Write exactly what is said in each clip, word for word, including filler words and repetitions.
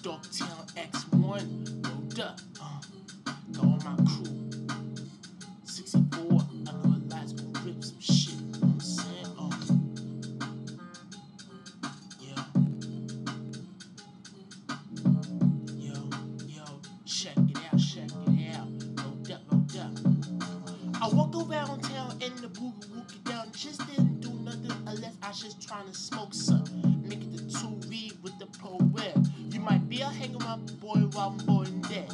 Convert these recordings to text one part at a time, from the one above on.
Darktown X one, rolled up, uh, got all my crew. sixty-four, I know the lights gon' rip some shit, you know what I'm saying? Uh, yeah. Yo, yo, check it out, check it out. Rolled up, rolled up. I walk around town in the boogie woogie down, just didn't do nothing unless I just tryna smoke some. Make it the two read with the poet. You might be a hang around the boy while I'm boy and dead.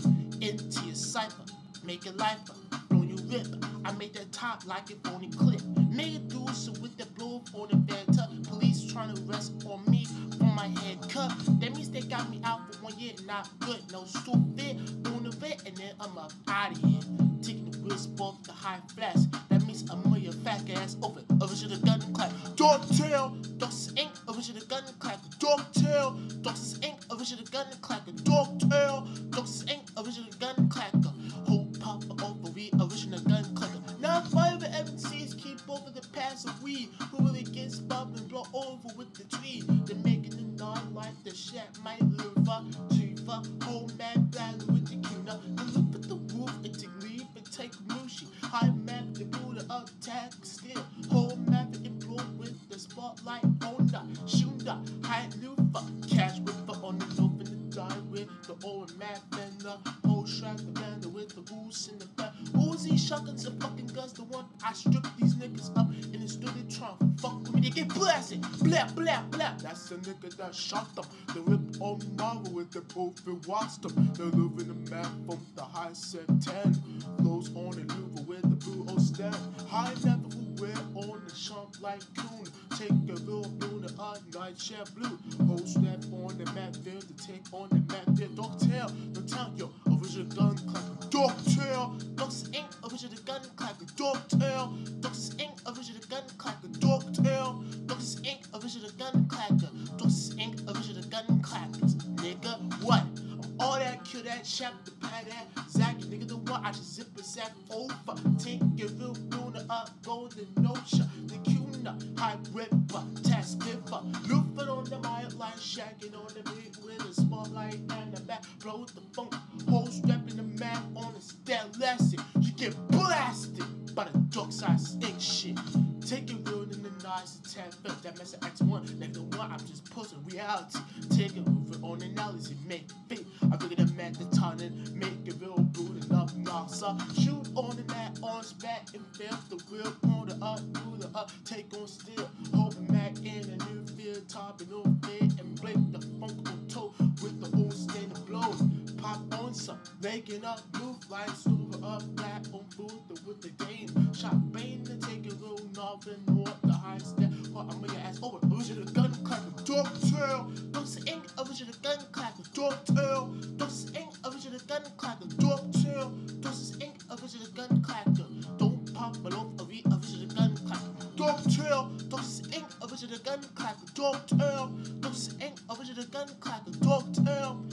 Into your cipher, make it lifer, blow you rip. I made that top like it phony clip. Made it through so with the blow on the Vanta. Police trying to arrest on me for my head cut. That means they got me out for one year, not good, no stupid. Doing the vet and then I'm up out of here. Taking the whisp off the high flash. That means I'm on your fat ass over. Original gun clack. Darktail, Dogs Ink, original gun clack. Darktail, Dogs Ink, original gun clacker. Darktail, Dogs Ink, original gun clacker. Whole pop over weed, original gun clacker. Now five M Cs keep over the pass of weed. Who really gets bumped and blow over with the tree? They're making the non like the shit might live up. Chiva, whole man blind with the cuna. They look at the roof and take leave and take mushi. High map the Buddha attack still. Whole map employ with the spotlight on the shooter. High lufa, cash whipper on the loaf and the die with the old map and the whole track the band with the goose in the back. Uzi shotguns and fucking guns, the one I strip these niggas up in the studio trying to fuck with me. They get blasted, blah blah blah. That's the nigga that shot them. They rip on Marvel with the proof and watched them. They live in the map from the high set ten. Flows on the Louvre with the blue O stand. High never wear on the chump like coon. Take a little blue to a night share blue. Whole strap on the map there to take on the map there. Darktail, don't tell yo, original gun clacker. Darktail, Dogs Ink, original gun clacker. Darktail, Dogs Ink, original gun clacker. Darktail, Dogs Ink, original gun clacker. Dogs Ink, original gun clackers. Nigga, what? I'm all that, kill that, chap the pad that. Zacky, nigga, the one I just zip a sack over. Take your real Luna up, golden notion. The Cuna, high ripper, test differ. Loofing on the mic like shacking on the beat with a spotlight and the back. Blow the funk, whole strap in the map on the stand lesson. You get blasted by the dark side stink shit. Take it real in the nice and ten fifth. That mess of X one, like the one I'm just posting reality. Take it over on analysis, make it fit. I figure the man the ton and make it real brutal and up NASA. Shoot on the mat, on spat and fail the real on the up, do the up, take on still. Hoping Mac in a new field, top and no fit and break the funk on toe with the old stand of blow. Pop on some, making up move like super up, back on food with the game. Shot Bane to take it real nothing north the high step. Well, I'm gonna ask over original gun clacker. Darktail, Dogs Ink, original gun clacker. Darktail, Dogs Ink, original gun clacker. Darktail, Dogs Ink, original gun clacker. Don't pop it off a re original gun clacker. Darktail, Dogs Ink, original gun clacker. Darktail, Dogs Ink, original gun clacker. Darktail.